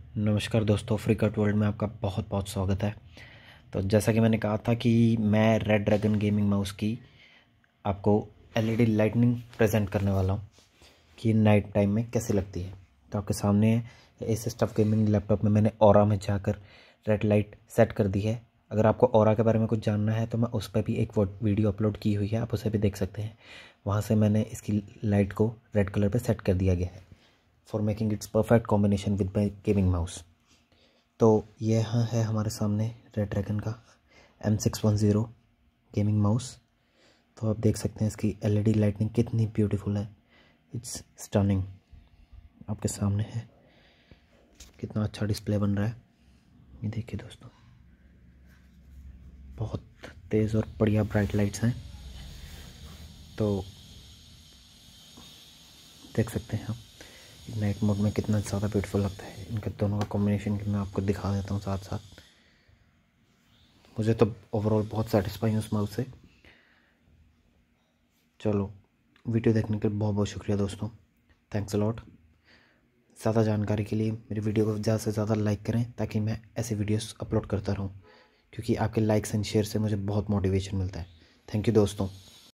नमस्कार दोस्तों, फ्रीकट वर्ल्ड में आपका बहुत बहुत स्वागत है। तो जैसा कि मैंने कहा था कि मैं रेड ड्रैगन गेमिंग माउस की आपको एलईडी लाइटनिंग प्रेजेंट करने वाला हूँ कि नाइट टाइम में कैसे लगती है। तो आपके सामने इस स्टफ गेमिंग लैपटॉप में मैंने ऑरा में जाकर रेड लाइट सेट कर दी है। अगर आपको ऑरा के बारे में कुछ जानना है तो मैं उस पर भी एक वीडियो अपलोड की हुई है, आप उसे भी देख सकते हैं। वहाँ से मैंने इसकी लाइट को रेड कलर पर सेट कर दिया गया है for making its perfect combination with my gaming mouse. तो यह है हमारे सामने रेड ड्रैगन का M610 गेमिंग माउस। तो आप देख सकते हैं इसकी एलईडी लाइटनिंग कितनी ब्यूटीफुल है, इट्स स्टनिंग। आपके सामने है कितना अच्छा डिस्प्ले बन रहा है, ये देखिए दोस्तों, बहुत तेज़ और बढ़िया ब्राइट लाइट्स हैं। तो देख सकते हैं आप नाइट मोड में कितना ज़्यादा ब्यूटीफुल लगता है। इनके दोनों का कॉम्बिनेशन मैं आपको दिखा देता हूँ साथ साथ। मुझे तो ओवरऑल बहुत सेटिस्फाई हूँ उस माउस से। चलो, वीडियो देखने के लिए बहुत बहुत शुक्रिया दोस्तों, थैंक्स अ लॉट। ज़्यादा जानकारी के लिए मेरी वीडियो को ज़्यादा से ज़्यादा लाइक करें ताकि मैं ऐसे वीडियोस अपलोड करता रहूं, क्योंकि आपके लाइक्स एंड शेयर से मुझे बहुत मोटिवेशन मिलता है। थैंक यू दोस्तों।